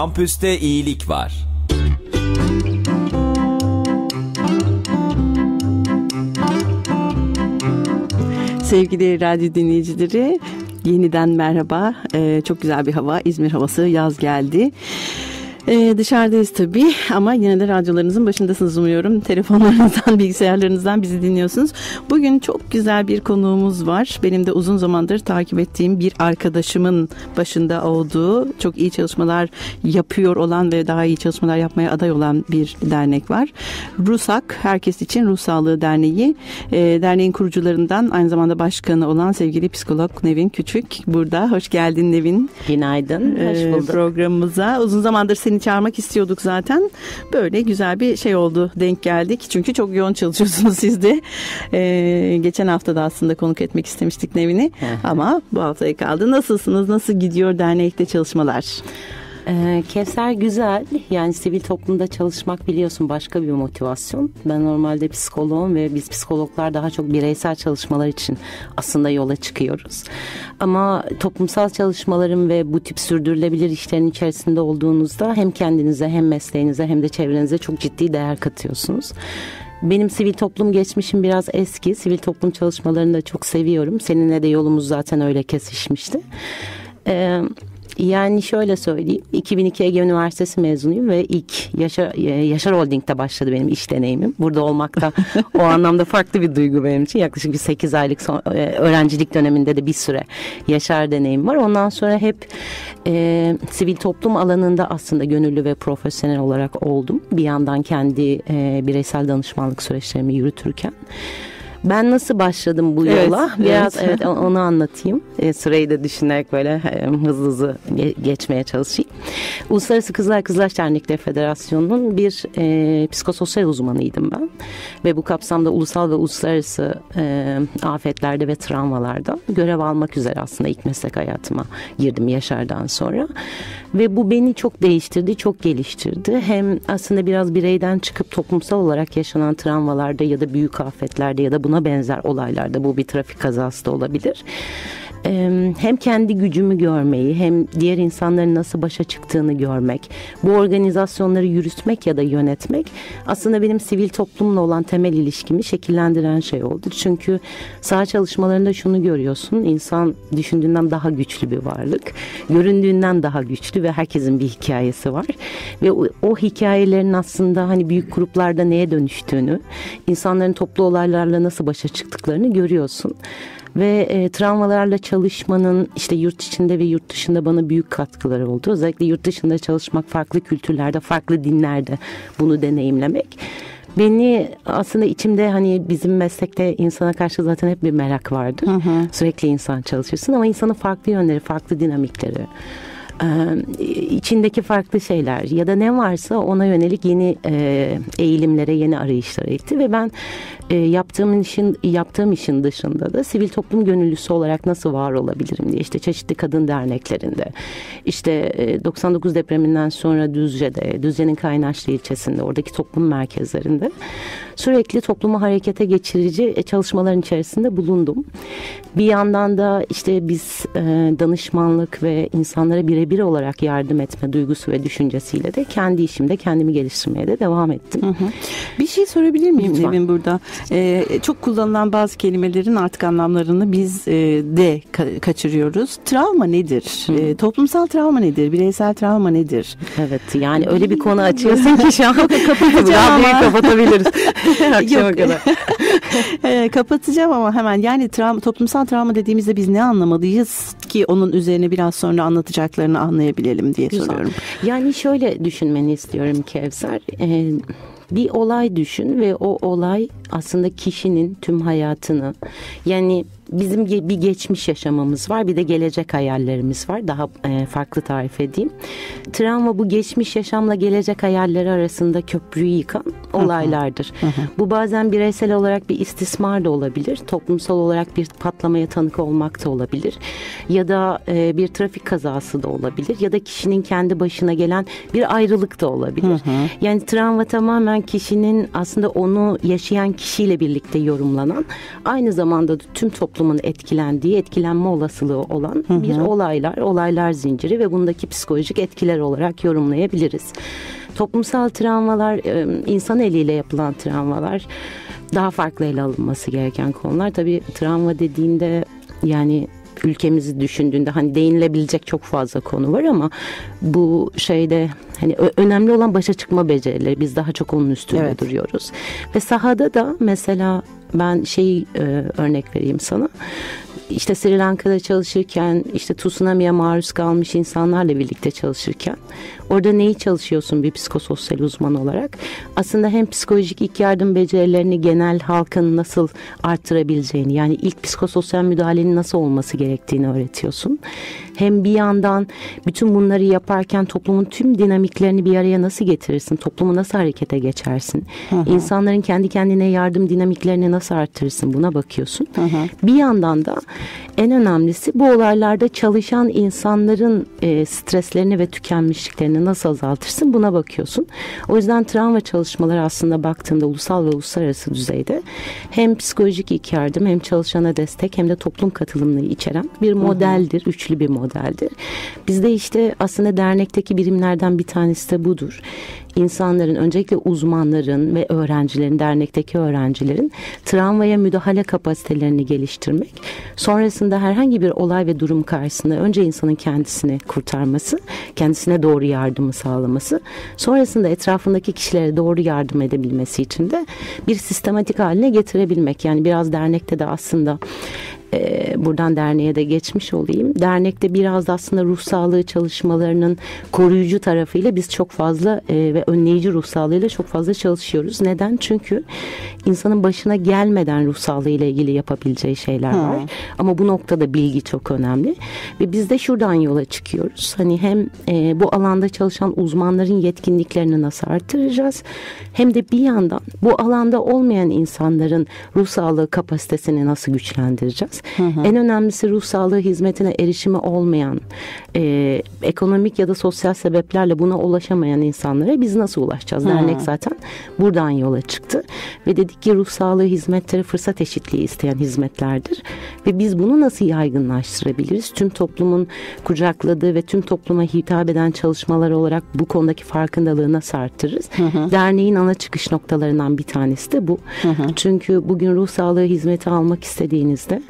Kampüste iyilik var. Sevgili radyo dinleyicileri, yeniden merhaba. Çok güzel bir hava, İzmir havası, yaz geldi. Dışarıdayız tabii ama yine de radyolarınızın başındasınız umuyorum. Telefonlarınızdan, bilgisayarlarınızdan bizi dinliyorsunuz. Bugün çok güzel bir konuğumuz var. Benim de uzun zamandır takip ettiğim bir arkadaşımın başında olduğu, çok iyi çalışmalar yapıyor olan ve daha iyi çalışmalar yapmaya aday olan bir dernek var. RUSAK, Herkes İçin Ruh Sağlığı Derneği. Derneğin kurucularından aynı zamanda başkanı olan sevgili psikolog Nevin Küçük burada. Hoş geldin Nevin. Günaydın, hoş bulduk. Programımıza. Uzun zamandır seni çağırmak istiyorduk zaten. Böyle güzel bir şey oldu, denk geldik. Çünkü çok yoğun çalışıyorsunuz siz de. Geçen hafta da aslında konuk etmek istemiştik Nevin'i. Ama bu haftaya kaldı. Nasılsınız? Nasıl gidiyor dernekte çalışmalar? Kevser, güzel. Yani sivil toplumda çalışmak biliyorsun başka bir motivasyon. Ben normalde psikoloğum ve biz psikologlar daha çok bireysel çalışmalar için aslında yola çıkıyoruz. Ama toplumsal çalışmaların ve bu tip sürdürülebilir işlerin içerisinde olduğunuzda hem kendinize hem mesleğinize hem de çevrenize çok ciddi değer katıyorsunuz. Benim sivil toplum geçmişim biraz eski. Sivil toplum çalışmalarını da çok seviyorum. Seninle de yolumuz zaten öyle kesişmişti. Yani şöyle söyleyeyim, 2002 Ege Üniversitesi mezunuyum ve ilk Yaşar Holding'de başladı benim iş deneyimim. Burada olmak da o anlamda farklı bir duygu benim için. Yaklaşık bir 8 aylık öğrencilik döneminde de bir süre Yaşar deneyim var. Ondan sonra hep sivil toplum alanında aslında gönüllü ve profesyonel olarak oldum. Bir yandan kendi bireysel danışmanlık süreçlerimi yürütürken. Ben nasıl başladım bu yola? Biraz onu anlatayım. Sırayı da düşünerek böyle hızlı geçmeye çalışayım. Uluslararası Kızılaç Dernekleri Federasyonu'nun bir psikososyal uzmanıydım ben. Ve bu kapsamda ulusal ve uluslararası afetlerde ve travmalarda görev almak üzere aslında ilk meslek hayatıma girdim Yaşar'dan sonra. Ve bu beni çok değiştirdi, çok geliştirdi. Hem aslında biraz bireyden çıkıp toplumsal olarak yaşanan travmalarda ya da büyük afetlerde ya da buna benzer olaylarda, bu bir trafik kazası da olabilir. Hem kendi gücümü görmeyi hem diğer insanların nasıl başa çıktığını görmek, bu organizasyonları yürütmek ya da yönetmek aslında benim sivil toplumla olan temel ilişkimi şekillendiren şey oldu. Çünkü saha çalışmalarında şunu görüyorsun, insan düşündüğünden daha güçlü bir varlık, göründüğünden daha güçlü ve herkesin bir hikayesi var. Ve o hikayelerin aslında hani büyük gruplarda neye dönüştüğünü, insanların toplu olaylarla nasıl başa çıktıklarını görüyorsun. Ve travmalarla çalışmanın işte yurt içinde ve yurt dışında bana büyük katkıları oldu. Özellikle yurt dışında çalışmak, farklı kültürlerde, farklı dinlerde bunu deneyimlemek. Beni aslında içimde hani bizim meslekte insana karşı zaten hep bir merak vardır. Sürekli insan çalışırsın ama insanın farklı yönleri, farklı dinamikleri, içindeki farklı şeyler ya da ne varsa ona yönelik yeni eğilimlere, yeni arayışlara itti ve ben yaptığım işin dışında da sivil toplum gönüllüsü olarak nasıl var olabilirim diye işte çeşitli kadın derneklerinde, işte 99 depreminden sonra Düzce'nin Kaynaşlı ilçesinde, oradaki toplum merkezlerinde sürekli toplumu harekete geçirici çalışmaların içerisinde bulundum. Bir yandan da işte biz danışmanlık ve insanlara birebir olarak yardım etme duygusu ve düşüncesiyle de kendi işimde kendimi geliştirmeye de devam ettim. Bir şey sorabilir miyim Nevin burada? Çok kullanılan bazı kelimelerin artık anlamlarını biz de kaçırıyoruz. Travma nedir? Toplumsal travma nedir? Bireysel travma nedir? Evet, yani öyle bir konu açıyorsun ki şu an radyoyu kapatabiliriz. Akşama kadar. Kapatacağım ama hemen, yani toplumsal travma dediğimizde biz ne anlamalıyız ki onun üzerine biraz sonra anlatacaklarını anlayabilelim diye soruyorum. Yani şöyle düşünmeni istiyorum Kevser. Bir olay düşün ve o olay aslında kişinin tüm hayatını, yani bizim bir geçmiş yaşamamız var, bir de gelecek hayallerimiz var. Daha farklı tarif edeyim. Travma bu geçmiş yaşamla gelecek hayalleri arasında köprüyü yıkan olaylardır. Bu bazen bireysel olarak bir istismar da olabilir. Toplumsal olarak bir patlamaya tanık olmak da olabilir. Ya da bir trafik kazası da olabilir. Ya da kişinin kendi başına gelen bir ayrılık da olabilir. Yani travma tamamen kişinin aslında onu yaşayan kişiyle birlikte yorumlanan, aynı zamanda da tüm toplum toplumun etkilendiği, etkilenme olasılığı olan bir olaylar zinciri ve bundaki psikolojik etkiler olarak yorumlayabiliriz. Toplumsal travmalar, insan eliyle yapılan travmalar daha farklı ele alınması gereken konular. Tabii travma dediğinde yani ülkemizi düşündüğünde hani değinilebilecek çok fazla konu var ama bu şeyde hani önemli olan başa çıkma becerileri. Biz daha çok onun üstünde duruyoruz. Ve sahada da mesela ben örnek vereyim sana. İşte Sri Lanka'da çalışırken, işte tsunami'ye maruz kalmış insanlarla birlikte çalışırken orada neyi çalışıyorsun bir psikososyal uzman olarak? Aslında hem psikolojik ilk yardım becerilerini genel halkın nasıl arttırabileceğini, yani ilk psikososyal müdahalenin nasıl olması gerektiğini öğretiyorsun. Hem bir yandan bütün bunları yaparken toplumun tüm dinamiklerini bir araya nasıl getirirsin? Toplumu nasıl harekete geçersin? İnsanların kendi kendine yardım dinamiklerini nasıl arttırırsın? Buna bakıyorsun. Bir yandan da en önemlisi bu olaylarda çalışan insanların streslerini ve tükenmişliklerini nasıl azaltırsın? Buna bakıyorsun. O yüzden travma çalışmaları aslında baktığında ulusal ve uluslararası düzeyde hem psikolojik ilk yardım hem çalışana destek hem de toplum katılımını içeren bir modeldir. Üçlü bir modeldir. Bizde işte aslında dernekteki birimlerden bir tanesi de budur. İnsanların, öncelikle uzmanların ve öğrencilerin, dernekteki öğrencilerin travmaya müdahale kapasitelerini geliştirmek. Sonrasında herhangi bir olay ve durum karşısında önce insanın kendisini kurtarması, kendisine doğru yardımı sağlaması, sonrasında etrafındaki kişilere doğru yardım edebilmesi için de bir sistematik haline getirebilmek. Yani biraz dernekte de aslında buradan derneğe de geçmiş olayım. Dernekte biraz da aslında ruh sağlığı çalışmalarının koruyucu tarafıyla biz çok fazla ve önleyici ruh sağlığıyla çok fazla çalışıyoruz. Neden? Çünkü insanın başına gelmeden ruh sağlığı ile ilgili yapabileceği şeyler var. Ama bu noktada bilgi çok önemli. Ve biz de şuradan yola çıkıyoruz. Hani hem bu alanda çalışan uzmanların yetkinliklerini nasıl artıracağız? Hem de bir yandan bu alanda olmayan insanların ruh sağlığı kapasitesini nasıl güçlendireceğiz? En önemlisi ruh sağlığı hizmetine erişimi olmayan, ekonomik ya da sosyal sebeplerle buna ulaşamayan insanlara biz nasıl ulaşacağız? Dernek zaten buradan yola çıktı ve dedik ki ruh sağlığı hizmetleri fırsat eşitliği isteyen hizmetlerdir ve biz bunu nasıl yaygınlaştırabiliriz? Tüm toplumun kucakladığı ve tüm topluma hitap eden çalışmalar olarak bu konudaki farkındalığı nasıl arttırırız? Derneğin ana çıkış noktalarından bir tanesi de bu. Çünkü bugün ruh sağlığı hizmeti almak istediğinizde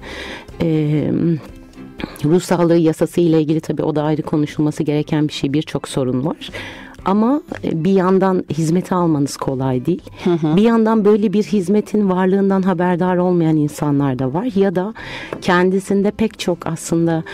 ruh sağlığı yasası ile ilgili tabii o da ayrı konuşulması gereken bir şey, birçok sorun var. Ama bir yandan hizmeti almanız kolay değil. Bir yandan böyle bir hizmetin varlığından haberdar olmayan insanlar da var. Ya da kendisinde pek çok aslında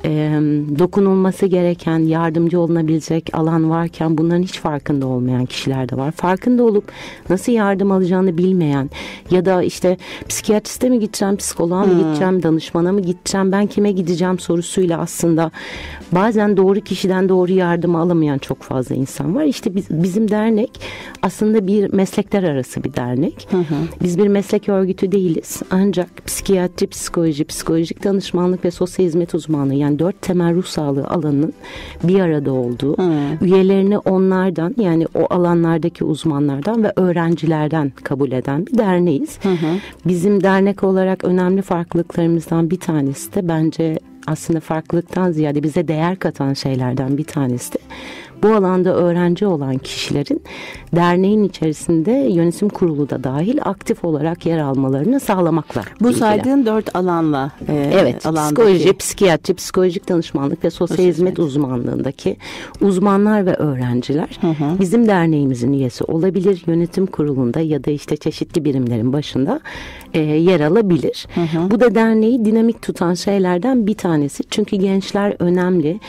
dokunulması gereken, yardımcı olunabilecek alan varken bunların hiç farkında olmayan kişiler de var. Farkında olup nasıl yardım alacağını bilmeyen ya da işte psikiyatriste mi gideceğim, psikoloğa mı gideceğim, danışmana mı gideceğim, ben kime gideceğim sorusuyla aslında bazen doğru kişiden doğru yardımı alamayan çok fazla insan var. İşte bizim dernek aslında bir meslekler arası bir dernek. Biz bir meslek örgütü değiliz. Ancak psikiyatri, psikoloji, psikolojik danışmanlık ve sosyal hizmet uzmanlığı, yani 4 temel ruh sağlığı alanının bir arada olduğu, üyelerini onlardan, yani o alanlardaki uzmanlardan ve öğrencilerden kabul eden bir derneğiz. Bizim dernek olarak önemli farklılıklarımızdan bir tanesi de bence aslında farklılıktan ziyade bize değer katan şeylerden bir tanesi de bu alanda öğrenci olan kişilerin derneğin içerisinde yönetim kurulu da dahil aktif olarak yer almalarını sağlamakla Bu ilgili. saydığın 4 alanla. Evet, psikoloji, psikiyatri, psikolojik danışmanlık ve sosyal hizmet uzmanlığındaki uzmanlar ve öğrenciler bizim derneğimizin üyesi olabilir. Yönetim kurulunda ya da işte çeşitli birimlerin başında yer alabilir. Bu da derneği dinamik tutan şeylerden bir tanesi. Çünkü gençler önemli.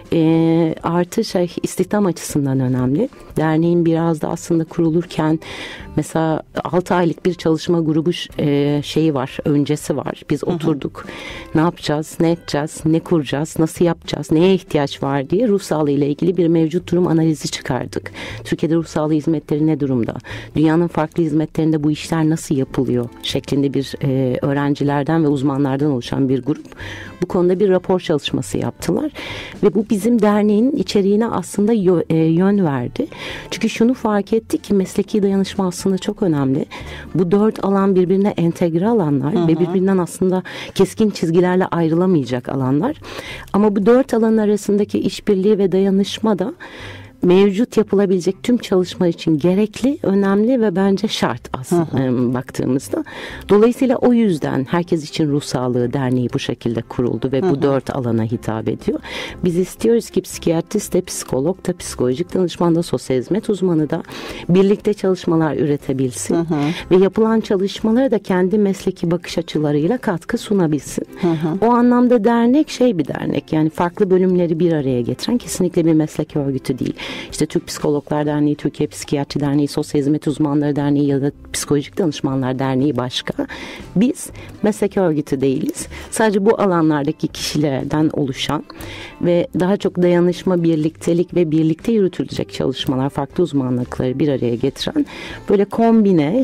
Artı istihdam açısından önemli. Derneğin biraz da aslında kurulurken mesela 6 aylık bir çalışma grubu şeyi var, öncesi var. Biz oturduk. Ne yapacağız, ne edeceğiz, ne kuracağız, nasıl yapacağız, neye ihtiyaç var diye ruh sağlığı ile ilgili bir mevcut durum analizi çıkardık. Türkiye'de ruh sağlığı hizmetleri ne durumda? Dünyanın farklı hizmetlerinde bu işler nasıl yapılıyor? Şeklinde bir öğrencilerden ve uzmanlardan oluşan bir grup bu konuda bir rapor çalışması yaptılar. Ve bu bize bizim derneğin içeriğine aslında yön verdi. Çünkü şunu fark ettik ki mesleki dayanışma aslında çok önemli. Bu 4 alan birbirine entegre alanlar ve birbirinden aslında keskin çizgilerle ayrılamayacak alanlar. Ama bu 4 alan arasındaki işbirliği ve dayanışma da mevcut yapılabilecek tüm çalışma için gerekli, önemli ve bence şart aslında baktığımızda. Dolayısıyla o yüzden Herkes İçin Ruh Sağlığı Derneği bu şekilde kuruldu ve bu 4 alana hitap ediyor. Biz istiyoruz ki psikiyatrist de, psikolog da, psikolojik danışman da, sosyal hizmet uzmanı da birlikte çalışmalar üretebilsin ve yapılan çalışmalara da kendi mesleki bakış açılarıyla katkı sunabilsin. O anlamda dernek bir dernek, yani farklı bölümleri bir araya getiren, kesinlikle bir meslek örgütü değil. İşte Türk Psikologlar Derneği, Türkiye Psikiyatri Derneği, Sosyal Hizmet Uzmanları Derneği ya da Psikolojik Danışmanlar Derneği başka. Biz meslek örgütü değiliz. Sadece bu alanlardaki kişilerden oluşan ve daha çok dayanışma, birliktelik ve birlikte yürütülecek çalışmalar, farklı uzmanlıkları bir araya getiren böyle kombine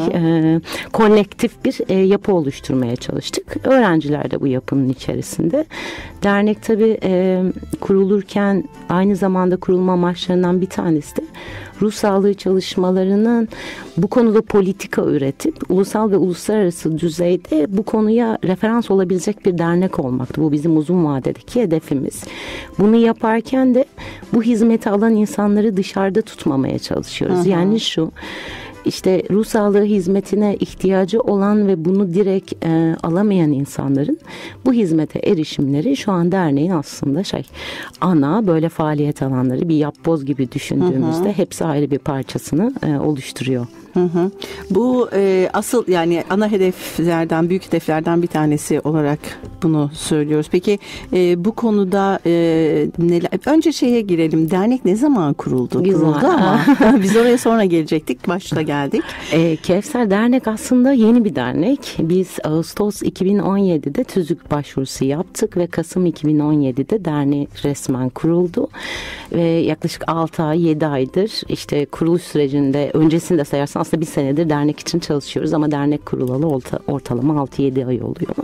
kolektif bir yapı oluşturmaya çalıştık. Öğrenciler de bu yapının içerisinde. Dernek tabii kurulurken aynı zamanda kurulma amaçlarından bir tanesi de ruh sağlığı çalışmalarının bu konuda politika üretip ulusal ve uluslararası düzeyde bu konuya referans olabilecek bir dernek olmaktı. Bu bizim uzun vadedeki hedefimiz. Bunu yaparken de bu hizmeti alan insanları dışarıda tutmamaya çalışıyoruz. Yani işte ruh sağlığı hizmetine ihtiyacı olan ve bunu direkt alamayan insanların bu hizmete erişimleri şu an derneğin aslında ana böyle faaliyet alanları, bir yapboz gibi düşündüğümüzde hepsi ayrı bir parçasını oluşturuyor. Bu asıl, yani ana hedeflerden, büyük hedeflerden bir tanesi olarak bunu söylüyoruz. Peki bu konuda neler? Önce girelim. Dernek ne zaman kuruldu? Güzel. Kuruldu ama biz oraya sonra gelecektik. Başta geldik. Kevser, dernek aslında yeni bir dernek. Biz Ağustos 2017'de tüzük başvurusu yaptık ve Kasım 2017'de dernek resmen kuruldu. Ve yaklaşık 6 ay, 7 aydır işte kuruluş sürecinde, öncesinde sayarsan aslında bir senedir dernek için çalışıyoruz ama dernek kurulalı ortalama 6-7 ay oluyor.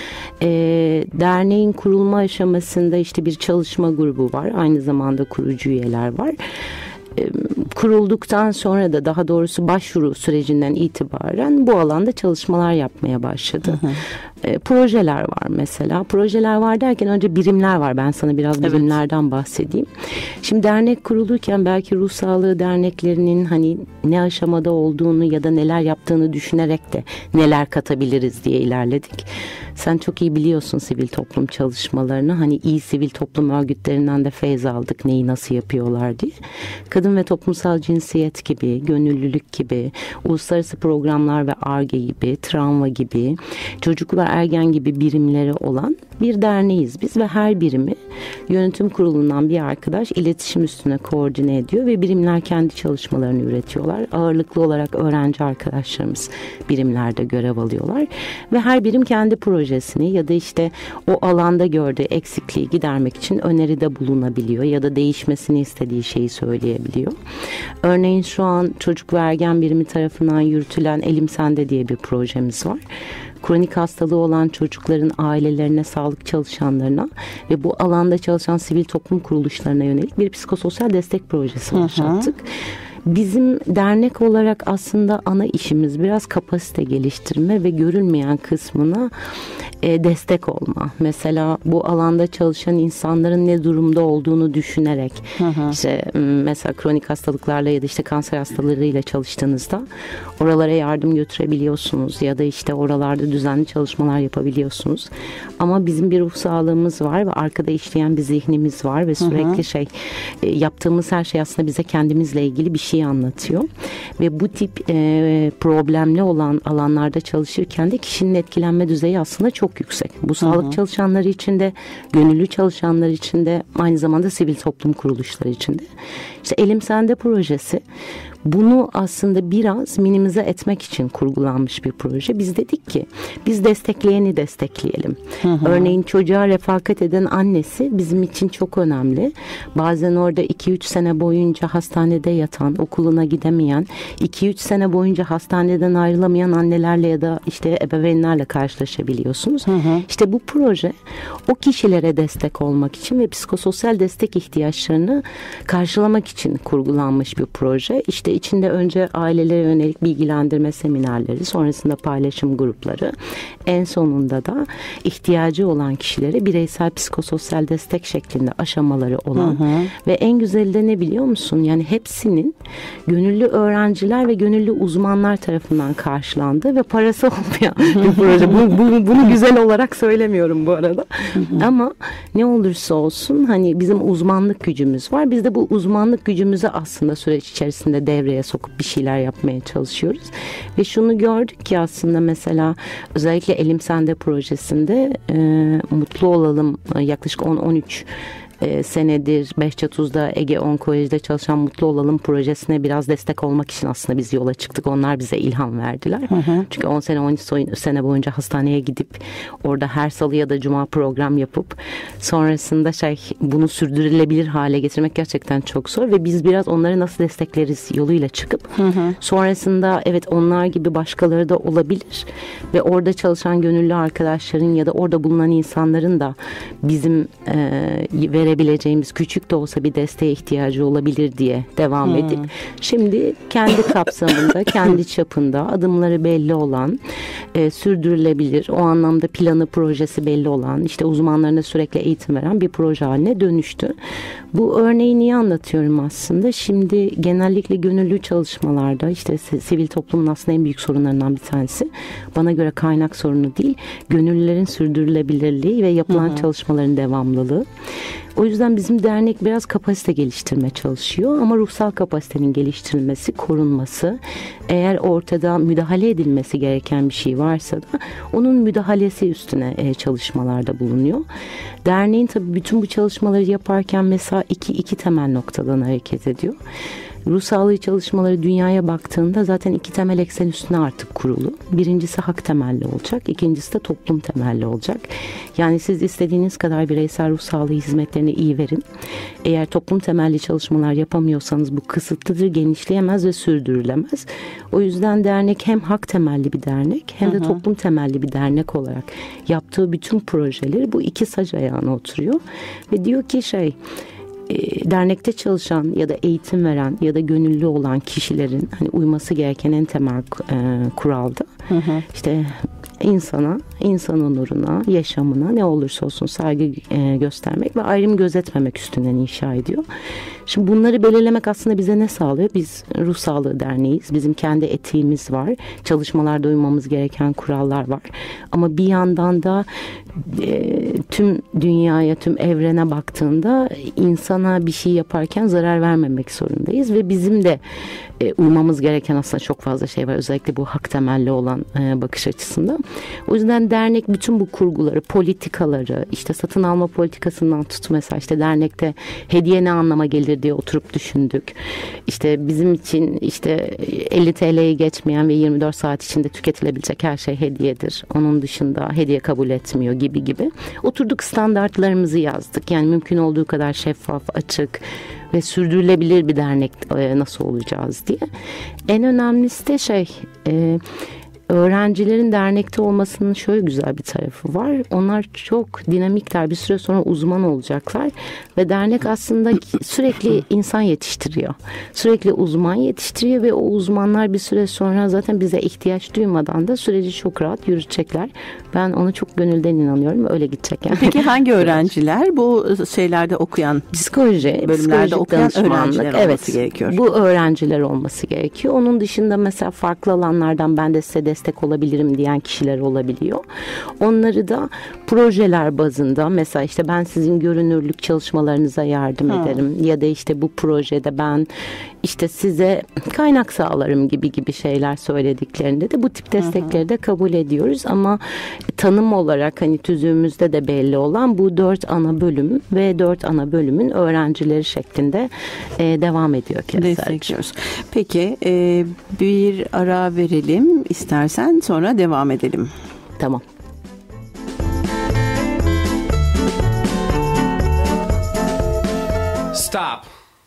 Derneğin kurulma aşamasında işte bir çalışma grubu var. Aynı zamanda kurucu üyeler var. Kurulduktan sonra da, daha doğrusu başvuru sürecinden itibaren bu alanda çalışmalar yapmaya başladı. Projeler var mesela. Projeler var derken önce birimler var. Ben sana biraz birimlerden bahsedeyim. Şimdi dernek kurulurken belki ruh sağlığı derneklerinin ne aşamada olduğunu ya da neler yaptığını düşünerek de neler katabiliriz diye ilerledik. Sen çok iyi biliyorsun sivil toplum çalışmalarını. İyi sivil toplum örgütlerinden de feyz aldık, neyi nasıl yapıyorlar diye. Kadın ve toplumsal cinsiyet gibi, gönüllülük gibi, uluslararası programlar ve ARGE gibi, travma gibi, çocuk ve ergen gibi birimleri olan bir derneğiz biz ve her birimi yönetim kurulundan bir arkadaş iletişim üstüne koordine ediyor ve birimler kendi çalışmalarını üretiyorlar. Ağırlıklı olarak öğrenci arkadaşlarımız birimlerde görev alıyorlar ve her birim kendi projesini ya da işte o alanda gördüğü eksikliği gidermek için öneride bulunabiliyor ya da değişmesini istediği şeyi söyleyebiliyor. Örneğin şu an çocuk ve ergen birimi tarafından yürütülen Elim Sende diye bir projemiz var. Kronik hastalığı olan çocukların ailelerine, sağlık çalışanlarına ve bu alanda çalışan sivil toplum kuruluşlarına yönelik bir psikososyal destek projesi başlattık. Bizim dernek olarak aslında ana işimiz biraz kapasite geliştirme ve görülmeyen kısmına destek olma. Mesela bu alanda çalışan insanların ne durumda olduğunu düşünerek işte mesela kronik hastalıklarla ya da işte kanser hastalarıyla çalıştığınızda oralara yardım götürebiliyorsunuz ya da işte oralarda düzenli çalışmalar yapabiliyorsunuz. Ama bizim bir ruh sağlığımız var ve arkada işleyen bir zihnimiz var ve sürekli yaptığımız her şey aslında bize kendimizle ilgili bir şey anlatıyor. Ve bu tip problemli olan alanlarda çalışırken de kişinin etkilenme düzeyi aslında çok yüksek. Bu sağlık çalışanları için de, gönüllü çalışanlar için de, aynı zamanda sivil toplum kuruluşları için de. İşte Elim Sende projesi Bunu aslında biraz minimize etmek için kurgulanmış bir proje. Biz dedik ki biz destekleyeni destekleyelim. Örneğin çocuğa refakat eden annesi bizim için çok önemli. Bazen orada 2-3 sene boyunca hastanede yatan, okuluna gidemeyen, 2-3 sene boyunca hastaneden ayrılamayan annelerle ya da işte ebeveynlerle karşılaşabiliyorsunuz. İşte bu proje o kişilere destek olmak için ve psikososyal destek ihtiyaçlarını karşılamak için kurgulanmış bir proje. İşte içinde önce ailelere yönelik bilgilendirme seminerleri, sonrasında paylaşım grupları, en sonunda da ihtiyacı olan kişilere bireysel psikososyal destek şeklinde aşamaları olan ve en güzeli de ne biliyor musun? Yani hepsinin gönüllü öğrenciler ve gönüllü uzmanlar tarafından karşılandığı ve parası olmayan bir proje. Bunu güzel olarak söylemiyorum bu arada. Ama ne olursa olsun hani bizim uzmanlık gücümüz var. Biz de bu uzmanlık gücümüzü aslında süreç içerisinde devreye sokup bir şeyler yapmaya çalışıyoruz. Ve şunu gördük ki aslında mesela özellikle Elim Sende projesinde Mutlu Olalım yaklaşık 10-13 senedir Behçetuz'da Ege Onkoloji'de çalışan Mutlu Olalım projesine biraz destek olmak için aslında biz yola çıktık. Onlar bize ilham verdiler. Çünkü 10 sene 13 sene boyunca hastaneye gidip orada her salı ya da cuma program yapıp sonrasında bunu sürdürülebilir hale getirmek gerçekten çok zor ve biz biraz onları nasıl destekleriz yoluyla çıkıp sonrasında evet onlar gibi başkaları da olabilir ve orada çalışan gönüllü arkadaşların ya da orada bulunan insanların da bizim verebileceğimiz küçük de olsa bir desteğe ihtiyacı olabilir diye devam edip şimdi kendi kapsamında, kendi çapında adımları belli olan, sürdürülebilir, o anlamda planı, projesi belli olan, işte uzmanlarına sürekli eğitim veren bir proje haline dönüştü. Bu örneği niye anlatıyorum aslında? Şimdi genellikle gönüllü çalışmalarda işte sivil toplumun aslında en büyük sorunlarından bir tanesi. Bana göre kaynak sorunu değil, gönüllülerin sürdürülebilirliği ve yapılan çalışmaların devamlılığı. O yüzden bizim dernek biraz kapasite geliştirmeye çalışıyor ama ruhsal kapasitenin geliştirilmesi, korunması, eğer ortada müdahale edilmesi gereken bir şey varsa da onun müdahalesi üstüne çalışmalarda bulunuyor. Derneğin tabii bütün bu çalışmaları yaparken mesela iki temel noktadan hareket ediyor. Ruh sağlığı çalışmaları dünyaya baktığında zaten iki temel eksen üstüne artık kurulu. Birincisi hak temelli olacak. İkincisi de toplum temelli olacak. Yani siz istediğiniz kadar bireysel ruh sağlığı hizmetlerini iyi verin. Eğer toplum temelli çalışmalar yapamıyorsanız bu kısıtlıdır, genişleyemez ve sürdürülemez. O yüzden dernek hem hak temelli bir dernek hem de toplum temelli bir dernek olarak yaptığı bütün projeleri bu iki sac ayağına oturuyor. Ve diyor ki dernekte çalışan ya da eğitim veren ya da gönüllü olan kişilerin hani uyması gereken en temel kuralda işte insan onuruna, yaşamına ne olursa olsun saygı göstermek ve ayrım gözetmemek üstünden inşa ediyor. Şimdi bunları belirlemek aslında bize ne sağlıyor? Biz Ruh Sağlığı Derneği'yiz. Bizim kendi etiğimiz var. Çalışmalarda uymamız gereken kurallar var. Ama bir yandan da tüm dünyaya, tüm evrene baktığında insana bir şey yaparken zarar vermemek zorundayız ve bizim de uymamız gereken aslında çok fazla şey var. Özellikle bu hak temelli olan bakış açısından. O yüzden dernek bütün bu kurguları, politikaları, işte satın alma politikasından tut mesela işte dernekte hediye ne anlama gelir diye oturup düşündük. İşte bizim için işte 50 TL'yi geçmeyen ve 24 saat içinde tüketilebilecek her şey hediyedir. Onun dışında hediye kabul etmiyor gibi. Oturduk, standartlarımızı yazdık. Yani mümkün olduğu kadar şeffaf, açık ve sürdürülebilir bir dernek nasıl olacağız diye. En önemlisi de öğrencilerin dernekte olmasının şöyle güzel bir tarafı var. Onlar çok dinamikler. Bir süre sonra uzman olacaklar. Ve dernek aslında sürekli insan yetiştiriyor. Sürekli uzman yetiştiriyor ve o uzmanlar bir süre sonra zaten bize ihtiyaç duymadan da süreci çok rahat yürütecekler. Ben ona çok gönülden inanıyorum. Öyle gidecek yani. Peki hangi öğrenciler? Bu şeylerde okuyan, psikoloji, bölümlerde okuyan öğrenciler olması gerekiyor. Bu öğrenciler olması gerekiyor. Onun dışında mesela farklı alanlardan ben de size destek olabilirim diyen kişiler olabiliyor. Onları da projeler bazında, mesela işte ben sizin görünürlük çalışmalarınıza yardım ederim ya da işte bu projede ben işte size kaynak sağlarım gibi şeyler söylediklerinde de bu tip destekleri de kabul ediyoruz. Ama tanım olarak hani tüzüğümüzde de belli olan bu 4 ana bölüm ve 4 ana bölümün öğrencileri şeklinde devam ediyor. Destekliyoruz. Peki bir ara verelim istersen, sonra devam edelim. Tamam. Stop.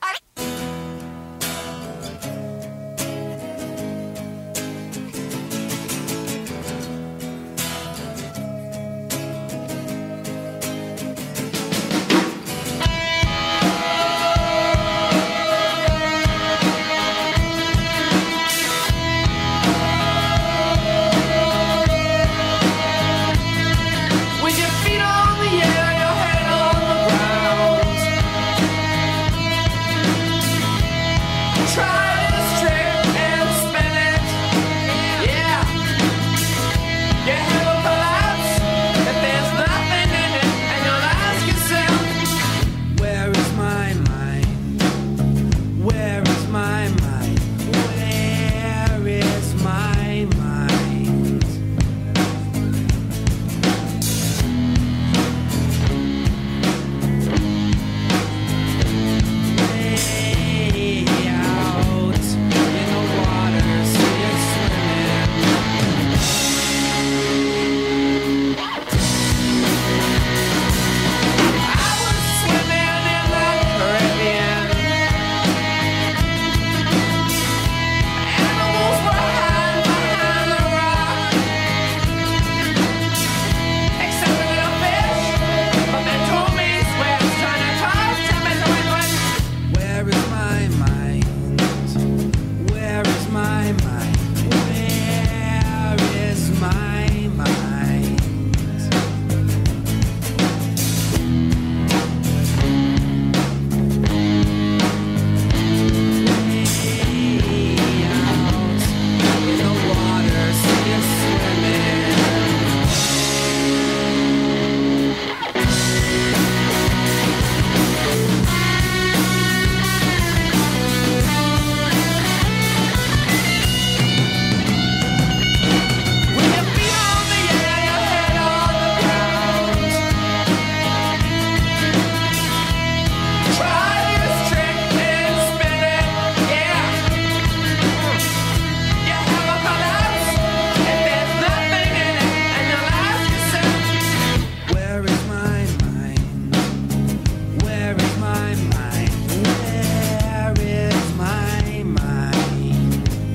With your feet on the air, your head on the ground. Try this trick and spin it. Yeah. Your head will collapse if there's nothing in it, and you'll ask yourself, where is my mind? Where is my mind? Where is my mind? Way out in the water, see it swimming. I was swimming in the Caribbean. Animals were hiding behind the rock, except a little fish. But they told me Swift's trying to talk to me, so I went, where is my mind? Where is my mind? Where is my mind? Way out in the water, see it swimming. With your feet on the air, your head on the ground. Try this trick and spin it, yeah. Your head will collapse if there's nothing in it, and you'll ask yourself, where is my mind? Where is my mind? Where is my mind?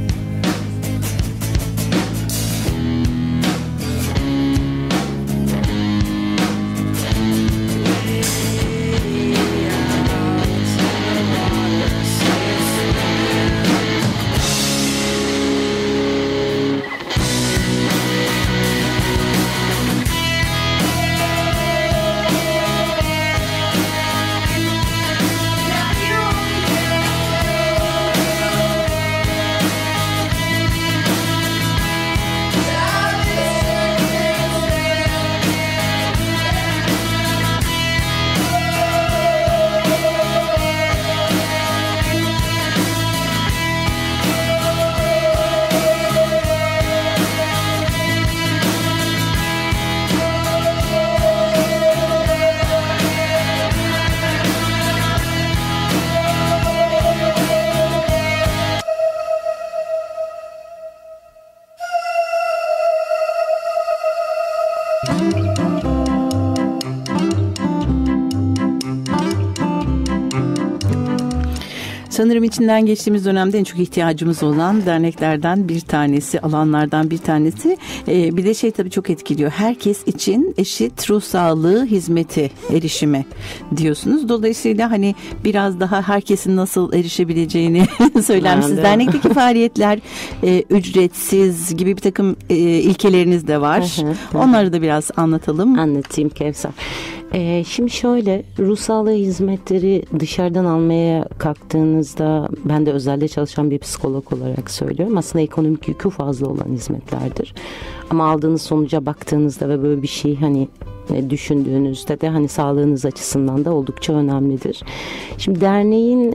Sanırım içinden geçtiğimiz dönemde en çok ihtiyacımız olan derneklerden bir tanesi, alanlardan bir tanesi. Bir de tabii çok etkiliyor. Herkes için eşit ruh sağlığı hizmeti erişimi diyorsunuz. Dolayısıyla hani biraz daha herkesin nasıl erişebileceğini söyler misiniz? Dernekteki faaliyetler ücretsiz gibi bir takım ilkeleriniz de var. Onları da biraz anlatalım. Anlatayım Kevser. Şimdi şöyle, ruh sağlığı hizmetleri dışarıdan almaya kalktığınızda, ben de özelde çalışan bir psikolog olarak söylüyorum, aslında ekonomik yükü fazla olan hizmetlerdir. Ama aldığınız sonuca baktığınızda ve böyle bir şey hani düşündüğünüzde de hani sağlığınız açısından da oldukça önemlidir. Şimdi derneğin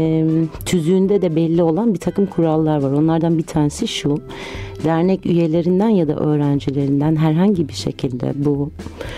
tüzüğünde de belli olan bir takım kurallar var. Onlardan bir tanesi şu: dernek üyelerinden ya da öğrencilerinden herhangi bir şekilde, bu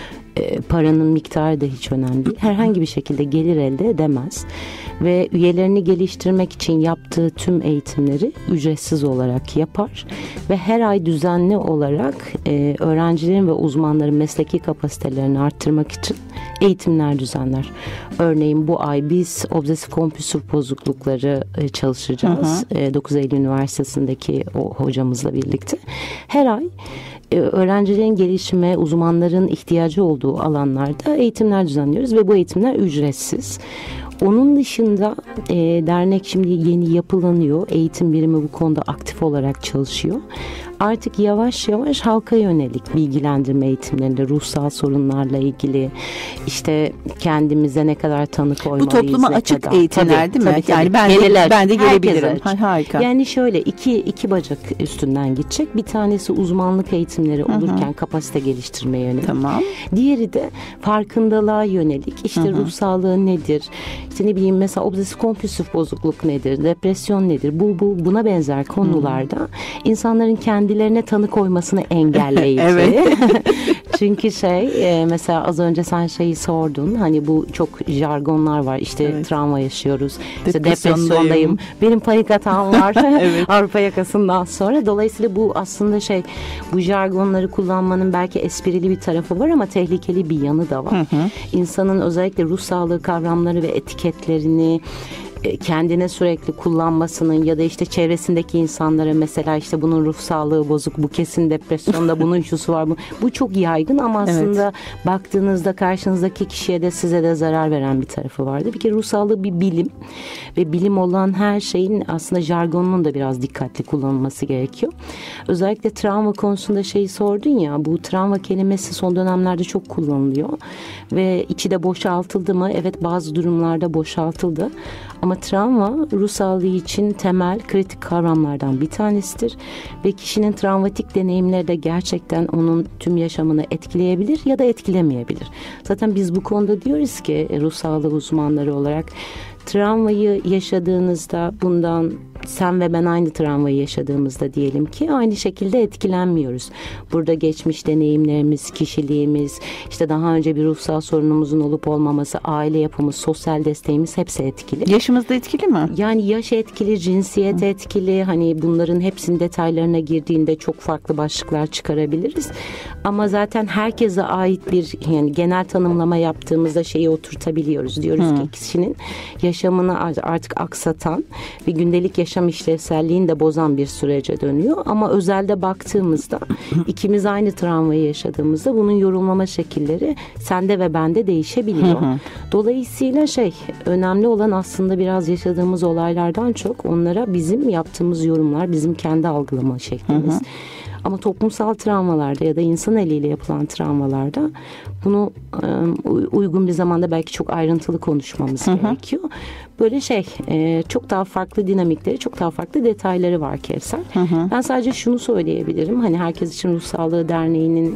paranın miktarı da hiç önemli değil, herhangi bir şekilde gelir elde edemez ve üyelerini geliştirmek için yaptığı tüm eğitimleri ücretsiz olarak yapar ve her ay düzenli olarak öğrencilerin ve uzmanların mesleki kapasitelerini arttırmak için eğitimler düzenler. Örneğin bu ay biz obsesif kompulsif bozuklukları çalışacağız. 9 Eylül Üniversitesi'ndeki o hocamızla birlikte. Her ay öğrencilerin gelişime, uzmanların ihtiyacı olduğu alanlarda eğitimler düzenliyoruz ve bu eğitimler ücretsiz. Onun dışında dernek şimdi yeni yapılanıyor. Eğitim birimi bu konuda aktif olarak çalışıyor. Artık yavaş yavaş halka yönelik bilgilendirme eğitimlerinde ruhsal sorunlarla ilgili, işte kendimize ne kadar tanı koymalıyız. Bu topluma açık kadar eğitimler değil mi? Tabii. Yani ben de gelebilirim. Harika. Yani şöyle iki bacak üstünden gidecek. Bir tanesi uzmanlık eğitimleri olurken kapasite geliştirmeye yönelik. Tamam. Diğeri de farkındalığa yönelik. İşte ruh sağlığı nedir? İşte ne bileyim, mesela obsesif kompulsif bozukluk nedir? Depresyon nedir? Buna benzer konularda insanların kendilerine tanı koymasını engelleyici. Evet. Çünkü mesela az önce sen şeyi sordun. Hani bu çok jargonlar var. İşte travma yaşıyoruz. İşte depresyondayım. Benim panik atağım var. Evet. Avrupa yakasından sonra. Dolayısıyla bu aslında bu jargonları kullanmanın belki esprili bir tarafı var ama tehlikeli bir yanı da var. İnsanın özellikle ruh sağlığı kavramları ve etiketlerini kendine sürekli kullanmasının ya da işte çevresindeki insanlara, mesela işte bunun ruh sağlığı bozuk, bu kesin depresyonda, bunun şusu var, bu çok yaygın ama aslında baktığınızda karşınızdaki kişiye de size de zarar veren bir tarafı vardı. Bir kere ruh sağlığı bir bilim ve bilim olan her şeyin aslında jargonunun da biraz dikkatli kullanılması gerekiyor. Özellikle travma konusunda sordun ya, bu travma kelimesi son dönemlerde çok kullanılıyor ve içi de boşaltıldı mı? Evet, bazı durumlarda boşaltıldı. Ama travma ruh sağlığı için temel, kritik kavramlardan bir tanesidir. Ve kişinin travmatik deneyimleri de gerçekten onun tüm yaşamını etkileyebilir ya da etkilemeyebilir. Zaten biz bu konuda diyoruz ki ruh sağlığı uzmanları olarak, travmayı yaşadığınızda, bundan sen ve ben aynı travmayı yaşadığımızda diyelim ki aynı şekilde etkilenmiyoruz. Burada geçmiş deneyimlerimiz, kişiliğimiz, işte daha önce bir ruhsal sorunumuzun olup olmaması, aile yapımız, sosyal desteğimiz hepsi etkili. Yaşımız da etkili mi? Yani yaş etkili, cinsiyet etkili. Hani bunların hepsinin detaylarına girdiğinde çok farklı başlıklar çıkarabiliriz. Ama zaten herkese ait bir genel tanımlama yaptığımızda oturtabiliyoruz. Diyoruz ki kişinin yaşamını artık aksatan ve gündelik yaşam işlevselliğini de bozan bir sürece dönüyor. Ama özelde baktığımızda ikimiz aynı travmayı yaşadığımızda bunun yorumlama şekilleri sende ve bende değişebiliyor. Dolayısıyla önemli olan aslında biraz yaşadığımız olaylardan çok onlara bizim yaptığımız yorumlar, bizim kendi algılama şeklimiz. Ama toplumsal travmalarda ya da insan eliyle yapılan travmalarda bunu uygun bir zamanda belki çok ayrıntılı konuşmamız gerekiyor. Böyle çok daha farklı dinamikleri, çok daha farklı detayları var Kevser. Ben sadece şunu söyleyebilirim. Hani Herkes için Ruh Sağlığı Derneği'nin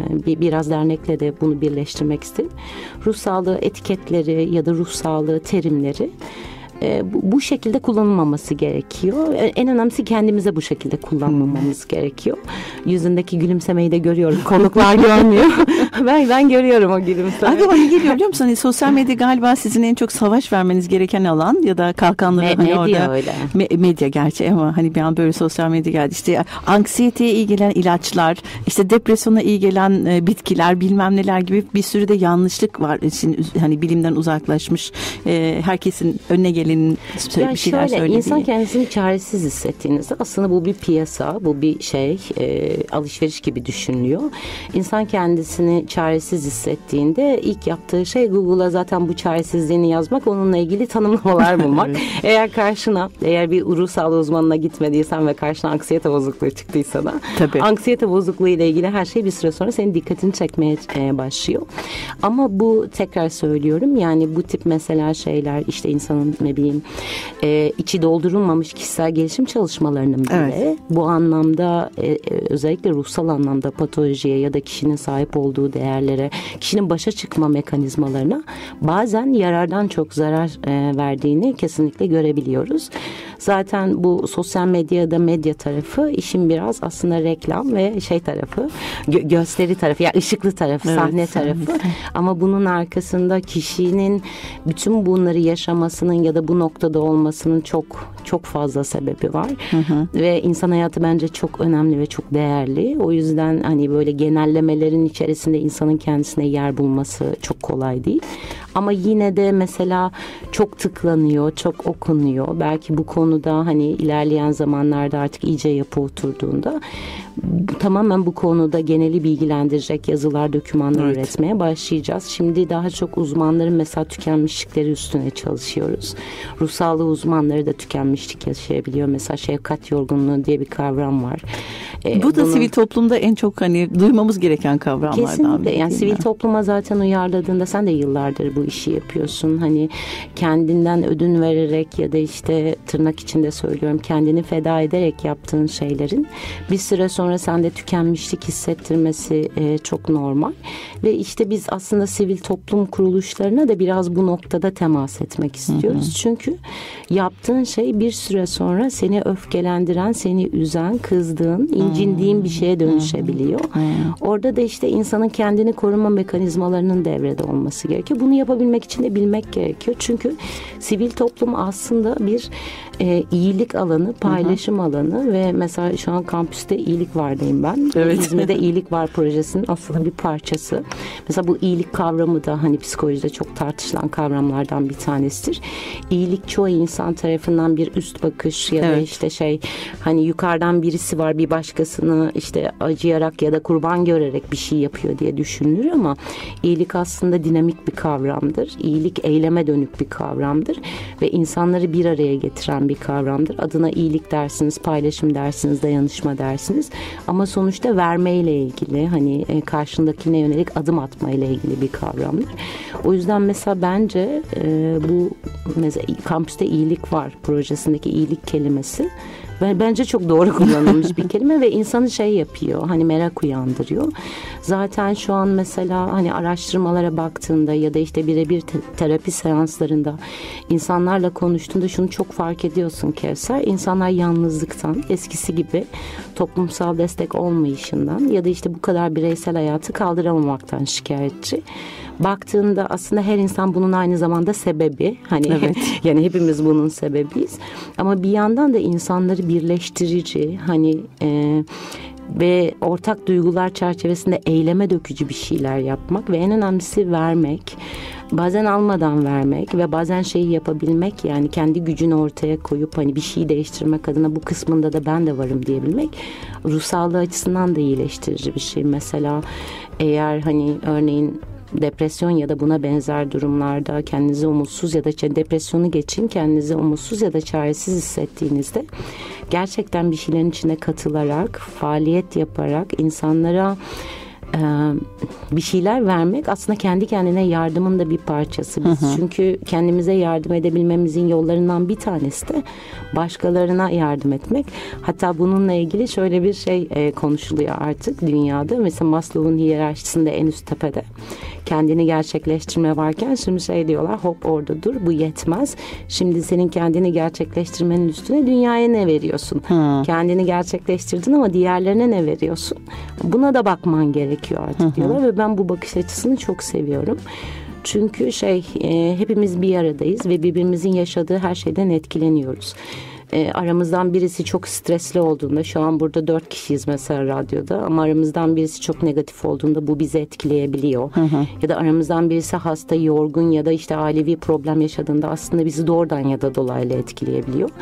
biraz dernekle de bunu birleştirmek istedim. Ruh sağlığı etiketleri ya da ruh sağlığı terimleri bu şekilde kullanılmaması gerekiyor. En önemlisi kendimize bu şekilde kullanmamamız gerekiyor. Yüzündeki gülümsemeyi de görüyorum. Konuklar görmüyor. ben görüyorum o gülümsemeyi. Aklıma geliyor biliyor musun? Hani sosyal medya galiba sizin en çok savaş vermeniz gereken alan ya da kalkanları medya orada. Öyle. Medya gerçi ama hani bir an böyle sosyal medya geldi. İşte anksiyeteye iyi gelen ilaçlar, işte depresyona iyi gelen bitkiler, bilmem neler gibi bir sürü de yanlışlık var. Hani bilimden uzaklaşmış, herkesin önüne gelen bir şeyler söylediği. İnsan kendisini çaresiz hissettiğinizde aslında bu bir piyasa, bu bir alışveriş gibi düşünülüyor. İnsan kendisini kendini çaresiz hissettiğinde ilk yaptığı şey Google'a zaten bu çaresizliğini yazmak, onunla ilgili tanımlamalar bulmak. Eğer bir ruh sağlığı uzmanına gitmediysen ve karşına anksiyete bozukluğu çıktıysa da anksiyete bozukluğu ile ilgili her şey bir süre sonra senin dikkatini çekmeye başlıyor. Ama bu, tekrar söylüyorum, yani bu tip mesela şeyler, işte insanın ne bileyim içi doldurulmamış kişisel gelişim çalışmalarının bile bu anlamda özellikle ruhsal anlamda patolojiye ya da kişinin sahip olduğu değerlere, kişinin başa çıkma mekanizmalarına bazen yarardan çok zarar verdiğini kesinlikle görebiliyoruz. Zaten bu sosyal medyada medya tarafı işin biraz aslında reklam ve şey tarafı, gösteri tarafı, ya ışıklı tarafı, sahne tarafı. Ama bunun arkasında kişinin bütün bunları yaşamasının ya da bu noktada olmasının çok çok fazla sebebi var. Ve insan hayatı bence çok önemli ve çok değerli. O yüzden hani böyle genellemelerin içerisinde insanın kendisine yer bulması çok kolay değil. Ama yine de mesela çok tıklanıyor, çok okunuyor. Belki bu konuda hani ilerleyen zamanlarda artık iyice yapı oturduğunda tamamen bu konuda geneli bilgilendirecek yazılar, dokümanlar üretmeye başlayacağız. Şimdi daha çok uzmanların mesela tükenmişlikleri üstüne çalışıyoruz. Ruh sağlığı uzmanları da tükenmişlik yaşayabiliyor. Mesela şefkat yorgunluğu diye bir kavram var. Bu da sivil toplumda en çok hani duymamız gereken kavramlardan. Kesinlikle. Yani sivil topluma zaten uyarladığında, sen de yıllardır bu işi yapıyorsun. Hani kendinden ödün vererek ya da işte tırnak içinde söylüyorum, kendini feda ederek yaptığın şeylerin bir süre sonra sende tükenmişlik hissettirmesi çok normal. Ve işte biz aslında sivil toplum kuruluşlarına da biraz bu noktada temas etmek istiyoruz. Çünkü yaptığın şey bir süre sonra seni öfkelendiren, seni üzen, kızdığın, incindiğin bir şeye dönüşebiliyor. Orada da işte insanın kendini koruma mekanizmalarının devrede olması gerekiyor. Bunu yapabilmek için de bilmek gerekiyor. Çünkü sivil toplum aslında bir iyilik alanı, paylaşım alanı ve mesela şu an kampüste iyilik vardayım ben. İzmir'de iyilik var projesinin aslında bir parçası. Mesela bu iyilik kavramı da hani psikolojide çok tartışılan kavramlardan bir tanesidir. İyilik çoğu insan tarafından bir üst bakış ya da işte hani yukarıdan birisi var, bir başkasını işte acıyarak ya da kurban görerek bir şey yapıyor diye düşünülür ama iyilik aslında dinamik bir kavramdır. İyilik eyleme dönük bir kavramdır ve insanları bir araya getiren bir kavramdır. Adına iyilik dersiniz, paylaşım dersiniz, dayanışma dersiniz ama sonuçta vermeyle ilgili, hani karşındakine yönelik adım atmayla ilgili bir kavramdır. O yüzden mesela bence bu mesela kampüste iyilik var projesindeki iyilik kelimesi bence çok doğru kullanılmış bir kelime ve insanı yapıyor, hani merak uyandırıyor. Zaten şu an mesela hani araştırmalara baktığında ya da işte birebir terapi seanslarında insanlarla konuştuğunda şunu çok fark ediyorsun Kevser. İnsanlar yalnızlıktan, eskisi gibi toplumsal destek olmayışından ya da işte bu kadar bireysel hayatı kaldıramamaktan şikayetçi. Baktığında aslında her insan bunun aynı zamanda sebebi. Hani yani hepimiz bunun sebebiyiz. Ama bir yandan da insanları birleştirici, hani ve ortak duygular çerçevesinde eyleme dökücü bir şeyler yapmak ve en önemlisi vermek. Bazen almadan vermek ve bazen şeyi yapabilmek, yani kendi gücünü ortaya koyup hani bir şeyi değiştirmek adına bu kısmında da ben de varım diyebilmek ruh sağlığı açısından da iyileştirici bir şey. Mesela eğer hani örneğin depresyon ya da buna benzer durumlarda kendinizi umutsuz ya da depresyonu geçin, kendinizi umutsuz ya da çaresiz hissettiğinizde gerçekten bir şeylerin içine katılarak, faaliyet yaparak insanlara bir şeyler vermek aslında kendi kendine yardımın da bir parçası. Biz çünkü kendimize yardım edebilmemizin yollarından bir tanesi de başkalarına yardım etmek. Hatta bununla ilgili şöyle bir şey konuşuluyor artık dünyada. Mesela Maslow'un hiyerarşisinde en üst tepede kendini gerçekleştirme varken şimdi diyorlar, hop orada dur, bu yetmez. Şimdi senin kendini gerçekleştirmenin üstüne dünyaya ne veriyorsun? Kendini gerçekleştirdin ama diğerlerine ne veriyorsun? Buna da bakman gerekiyor artık diyorlar ve ben bu bakış açısını çok seviyorum. Çünkü hepimiz bir aradayız ve birbirimizin yaşadığı her şeyden etkileniyoruz. Aramızdan birisi çok stresli olduğunda, şu an burada 4 kişiyiz mesela radyoda, ama aramızdan birisi çok negatif olduğunda bu bizi etkileyebiliyor. Ya da aramızdan birisi hasta, yorgun ya da işte ailevi problem yaşadığında aslında bizi doğrudan ya da dolaylı etkileyebiliyor.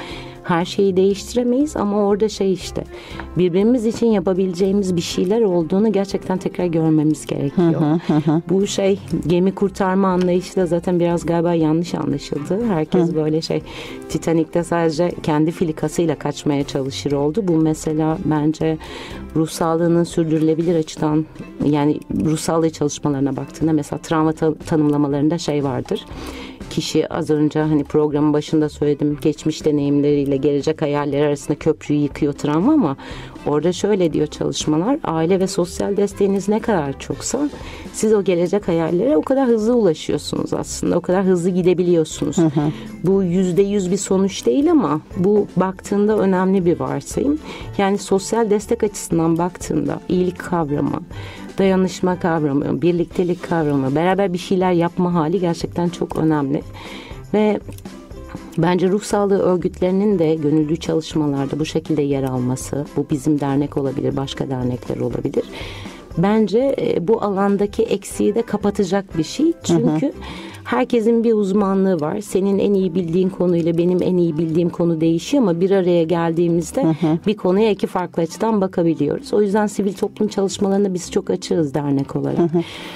Her şeyi değiştiremeyiz ama orada işte birbirimiz için yapabileceğimiz bir şeyler olduğunu gerçekten tekrar görmemiz gerekiyor. Bu gemi kurtarma anlayışı da zaten biraz galiba yanlış anlaşıldı. Herkes böyle Titanik'te sadece kendi filikasıyla kaçmaya çalışır oldu. Bu mesela bence ruh sağlığının sürdürülebilir açıdan, yani ruh sağlığı çalışmalarına baktığında mesela travma tanımlamalarında vardır. Kişi, az önce programın başında söyledim, geçmiş deneyimleriyle gelecek hayalleri arasında köprüyü yıkıyor travma, ama orada şöyle diyor çalışmalar: aile ve sosyal desteğiniz ne kadar çoksa siz o gelecek hayallere o kadar hızlı ulaşıyorsunuz aslında. O kadar hızlı gidebiliyorsunuz. Bu %100 bir sonuç değil ama bu baktığında önemli bir varsayım. Yani sosyal destek açısından baktığında iyilik kavramı, dayanışma kavramı, birliktelik kavramı, beraber bir şeyler yapma hali gerçekten çok önemli. Ve bence ruh sağlığı örgütlerinin de gönüllü çalışmalarda bu şekilde yer alması, bu bizim dernek olabilir, başka dernekler olabilir. Bence bu alandaki eksiği de kapatacak bir şey. Çünkü herkesin bir uzmanlığı var. Senin en iyi bildiğin konuyla benim en iyi bildiğim konu değişiyor ama bir araya geldiğimizde bir konuya iki farklı açıdan bakabiliyoruz. O yüzden sivil toplum çalışmalarına biz çok açığız dernek olarak.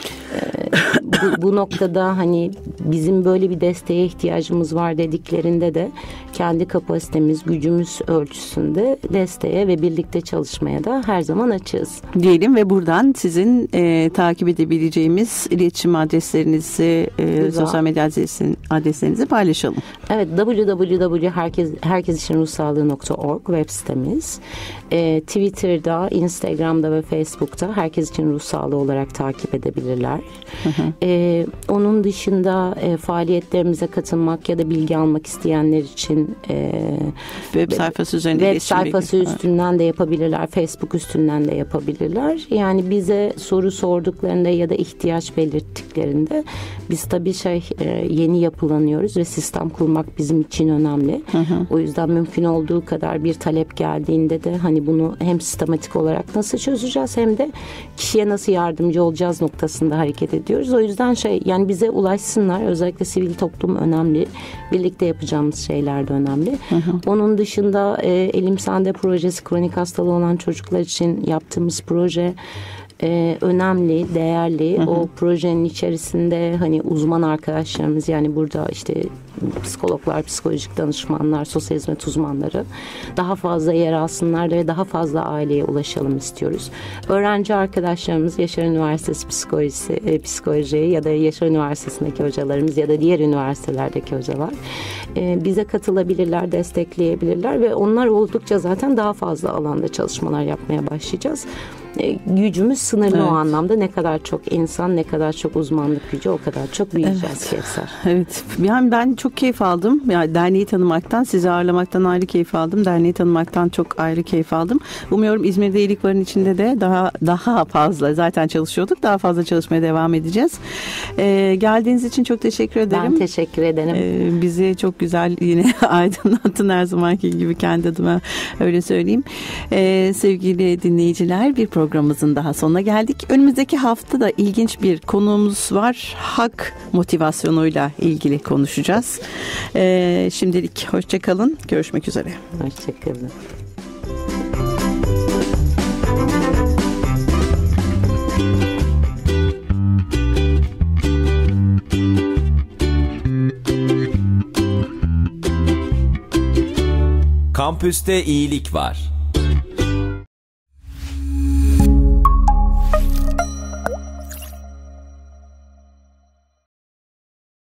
Bu noktada bizim böyle bir desteğe ihtiyacımız var dediklerinde de kendi kapasitemiz, gücümüz ölçüsünde desteğe ve birlikte çalışmaya da her zaman açığız. Diyelim ve buradan sizin takip edebileceğimiz iletişim adreslerinizi, sosyal medya adreslerinizi paylaşalım. Evet, www.herkesichinruhsağlığı.org web sitemiz. Twitter'da, Instagram'da ve Facebook'ta Herkes İçin Ruh Sağlığı olarak takip edebilirler. Onun dışında faaliyetlerimize katılmak ya da bilgi almak isteyenler için web sayfası üzerinde, web sayfası üstünden de yapabilirler, Facebook üstünden de yapabilirler. Yani bize soru sorduklarında ya da ihtiyaç belirttiklerinde biz tabii yeni yapılanıyoruz ve sistem kurmak bizim için önemli. O yüzden mümkün olduğu kadar bir talep geldiğinde de bunu hem sistematik olarak nasıl çözeceğiz hem de kişiye nasıl yardımcı olacağız noktasında hareket ediyoruz. O yüzden yani bize ulaşsınlar. Özellikle sivil toplum önemli. Birlikte yapacağımız şeyler de önemli. Onun dışında Elim Sende projesi, kronik hastalığı olan çocuklar için yaptığımız proje önemli, değerli. O projenin içerisinde uzman arkadaşlarımız, yani burada psikologlar, psikolojik danışmanlar, sosyal hizmet uzmanları daha fazla yer alsınlar ve daha fazla aileye ulaşalım istiyoruz. Öğrenci arkadaşlarımız, Yaşar Üniversitesi psikoloji ya da Yaşar Üniversitesi'ndeki hocalarımız ya da diğer üniversitelerdeki hocalar bize katılabilirler, destekleyebilirler ve onlar oldukça zaten daha fazla alanda çalışmalar yapmaya başlayacağız. Gücümüz sınırlı, o anlamda ne kadar çok insan, ne kadar çok uzmanlık gücü, o kadar çok büyüyeceğiz Kevser. Evet. Yani ben çok keyif aldım. Yani derneği tanımaktan, sizi ağırlamaktan ayrı keyif aldım. Derneği tanımaktan çok ayrı keyif aldım. Umuyorum İzmir'de İyilik Var'ın içinde de daha fazla, zaten çalışıyorduk. Daha fazla çalışmaya devam edeceğiz. Geldiğiniz için çok teşekkür ederim. Ben teşekkür ederim. Bizi çok güzel yine aydınlattın, her zamanki gibi, kendi adıma öyle söyleyeyim. Sevgili dinleyiciler, bir programımızın daha sonuna geldik. Önümüzdeki hafta da ilginç bir konuğumuz var. Hak motivasyonuyla ilgili konuşacağız. Şimdilik hoşça kalın. Görüşmek üzere. Hoşça kalın. Kampüste iyilik var.